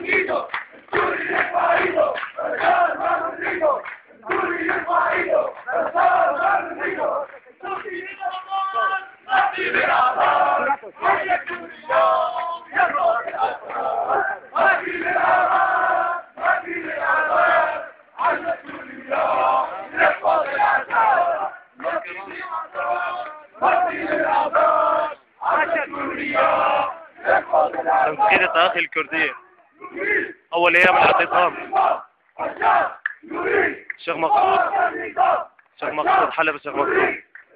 تمثيل التراخي الكردية أول أيام الاعتصام. الشيخ مقصود حلب. الشيخ مقصود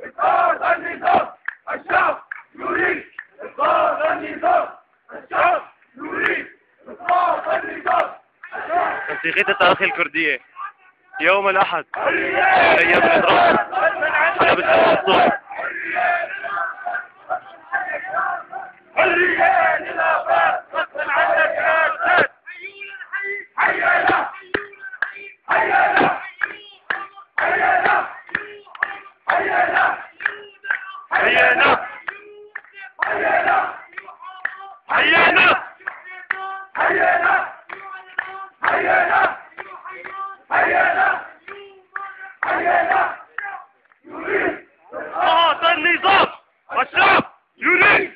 موسيقية التراخي الكردية يوم الأحد أيام الإضراب حلب. الشيخ مقصود النظام الشعب يريد